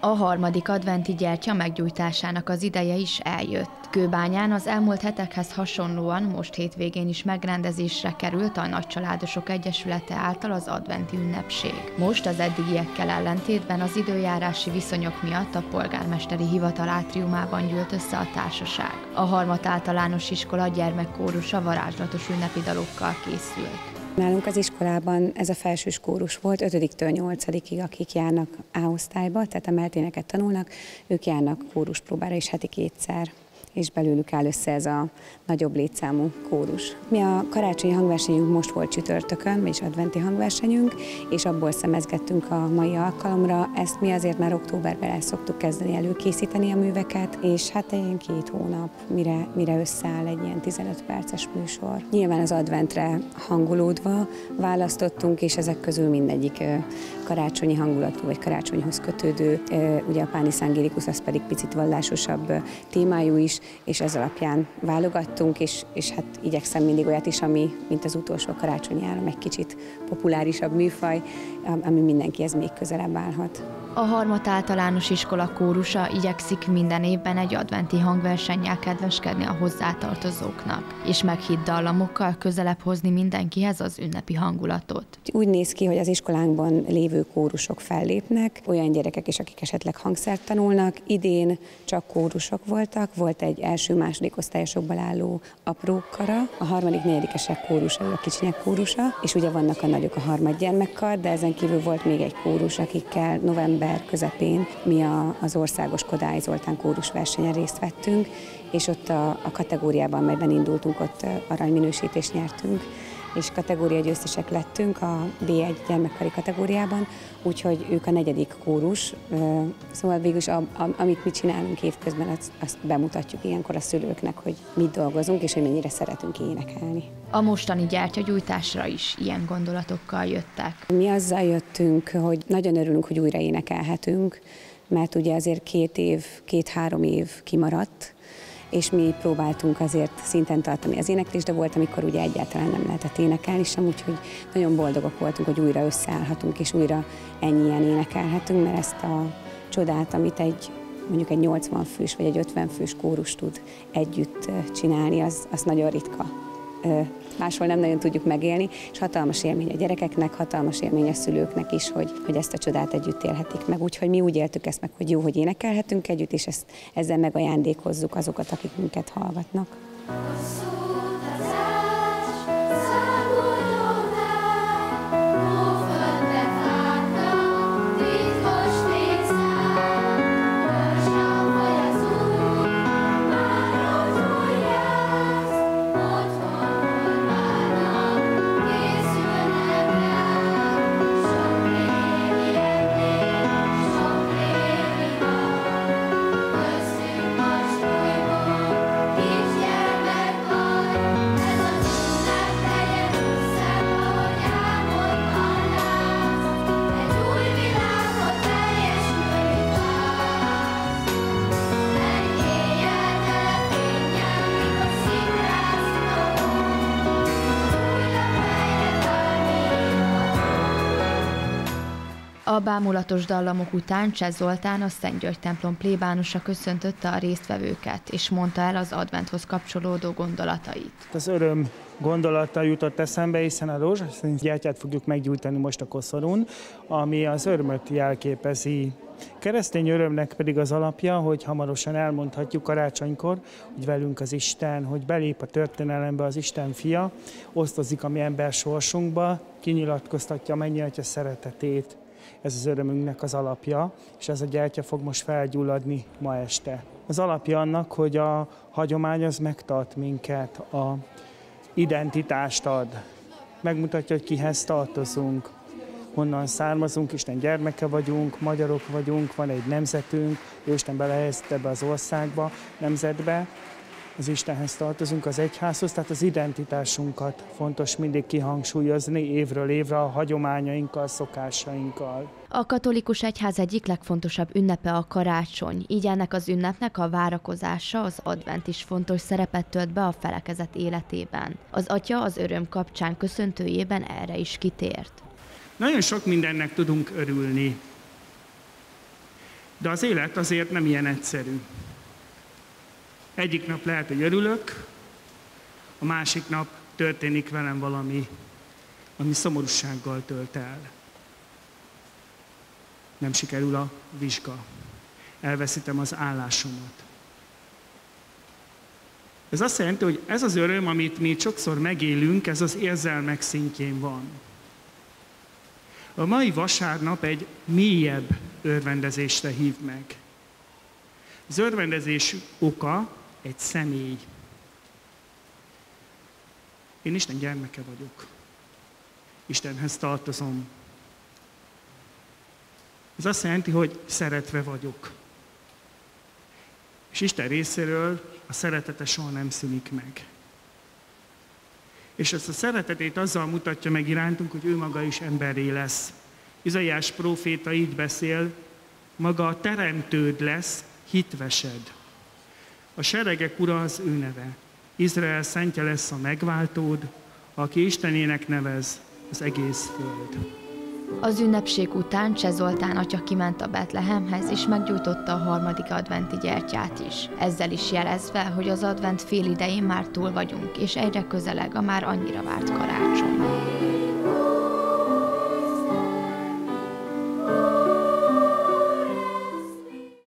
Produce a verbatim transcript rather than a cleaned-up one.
A harmadik adventi gyertya meggyújtásának az ideje is eljött. Kőbányán az elmúlt hetekhez hasonlóan most hétvégén is megrendezésre került a Nagycsaládosok Egyesülete által az adventi ünnepség. Most az eddigiekkel ellentétben az időjárási viszonyok miatt a polgármesteri hivatal átriumában gyűlt össze a társaság. A Harmat Általános Iskola gyermekkórusa varázslatos ünnepi dalokkal készült. Nálunk az iskolában ez a felsős kórus volt, ötödiktől nyolcadikig, akik járnak A-osztályba, tehát emelt éneket tanulnak, ők járnak kóruspróbára is heti kétszer, és belőlük áll össze ez a nagyobb létszámú kórus. Mi a karácsonyi hangversenyünk most volt csütörtökön, vagyis adventi hangversenyünk, és abból szemezgettünk a mai alkalomra. Ezt mi azért már októberben el szoktuk kezdeni előkészíteni a műveket, és hát ilyen két hónap, mire, mire összeáll egy ilyen tizenöt perces műsor. Nyilván az adventre hangolódva választottunk, és ezek közül mindegyik karácsonyi hangulatú, vagy karácsonyhoz kötődő, ugye a Pánis Angélikus, az pedig picit vallásosabb témájú is, és ez alapján válogattunk, és, és hát igyekszem mindig olyat is, ami, mint az utolsó karácsonyi álom, egy kicsit populárisabb műfaj, ami mindenkihez még közelebb állhat. A Harmat Általános Iskola kórusa igyekszik minden évben egy adventi hangversennyel kedveskedni a hozzátartozóknak, és meghitt dallamokkal közelebb hozni mindenkihez az ünnepi hangulatot. Úgy néz ki, hogy az iskolánkban lévő kórusok fellépnek, olyan gyerekek is, akik esetleg hangszert tanulnak. Idén csak kórusok voltak, volt egy első-második osztályosokból álló apró kara, a harmadik negyedikesek kórusa, a kicsinyek kórusa, és ugye vannak a nagyok, a harmadgyermekkar, de ezen kívül volt még egy kórus, akikkel november közepén mi a, az országos Kodály Zoltán kórusversenyen részt vettünk, és ott a, a kategóriában, melyben indultunk, ott aranyminősítést nyertünk, és kategória győztesek lettünk a bé egy gyermekkari kategóriában, úgyhogy ők a negyedik kórus, szóval végülis a, a, amit mi csinálunk évközben, azt, azt bemutatjuk ilyenkor a szülőknek, hogy mit dolgozunk, és hogy mennyire szeretünk énekelni. A mostani gyertyagyújtásra is ilyen gondolatokkal jöttek. Mi azzal jöttünk, hogy nagyon örülünk, hogy újra énekelhetünk, mert ugye azért két év, két-három év kimaradt, és mi próbáltunk azért szinten tartani az éneklést, de volt, amikor ugye egyáltalán nem lehetett énekelni sem, úgyhogy nagyon boldogok voltunk, hogy újra összeállhatunk, és újra ennyien énekelhetünk, mert ezt a csodát, amit egy mondjuk egy nyolcvan fős vagy egy ötven fős kórus tud együtt csinálni, az, az nagyon ritka. Máshol nem nagyon tudjuk megélni, és hatalmas élmény a gyerekeknek, hatalmas élmény a szülőknek is, hogy, hogy ezt a csodát együtt élhetik meg. Úgyhogy mi úgy éltük ezt meg, hogy jó, hogy énekelhetünk együtt, és ezt, ezzel megajándékozzuk azokat, akik minket hallgatnak. A bámulatos dallamok után Cseh Zoltán, a Szent György templom plébánosa köszöntötte a résztvevőket, és mondta el az adventhoz kapcsolódó gondolatait. Az öröm gondolata jutott eszembe, hiszen a rózsaszín gyertyát fogjuk meggyújtani most a koszorún, ami az örömöt jelképezi. Keresztény örömnek pedig az alapja, hogy hamarosan elmondhatjuk karácsonykor, hogy velünk az Isten, hogy belép a történelembe az Isten fia, osztozik a mi ember sorsunkba, kinyilatkoztatja a mennyatja szeretetét. Ez az örömünknek az alapja, és ez a gyertya fog most felgyulladni ma este. Az alapja annak, hogy a hagyomány az megtart minket, a identitást ad. Megmutatja, hogy kihez tartozunk, honnan származunk, Isten gyermeke vagyunk, magyarok vagyunk, van egy nemzetünk, Isten belehelyezte ebbe az országba, nemzetbe, az Istenhez tartozunk, az egyházhoz, tehát az identitásunkat fontos mindig kihangsúlyozni évről évre a hagyományainkkal, szokásainkkal. A katolikus egyház egyik legfontosabb ünnepe a karácsony, így ennek az ünnepnek a várakozása, az advent is fontos szerepet tölt be a felekezet életében. Az atya az öröm kapcsán köszöntőjében erre is kitért. Nagyon sok mindennek tudunk örülni, De az élet azért nem ilyen egyszerű. Egyik nap lehet, hogy örülök, a másik nap történik velem valami, ami szomorúsággal tölt el. Nem sikerül a vizsga. Elveszítem az állásomat. Ez azt jelenti, hogy ez az öröm, amit mi sokszor megélünk, ez az érzelmek szintjén van. A mai vasárnap egy mélyebb örvendezésre hív meg. Az örvendezés oka egy személy. Én Isten gyermeke vagyok. Istenhez tartozom. Ez azt jelenti, hogy szeretve vagyok. És Isten részéről a szeretete soha nem szűnik meg. És ezt a szeretetét azzal mutatja meg irántunk, hogy ő maga is emberré lesz. Izaiás próféta így beszél, maga a teremtőd lesz, hitvesed. A seregek ura az ő neve. Izrael szentje lesz a megváltód, aki Istenének nevez az egész föld. Az ünnepség után Cseh Zoltán atya kiment a Betlehemhez, és meggyújtotta a harmadik adventi gyertyát is. Ezzel is jelezve, hogy az advent fél idején már túl vagyunk, és egyre közeleg a már annyira várt karácsony.